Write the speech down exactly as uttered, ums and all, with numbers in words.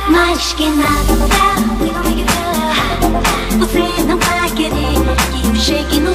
Mais que nada, we gon' make it better. Você não vai querer que eu chegue no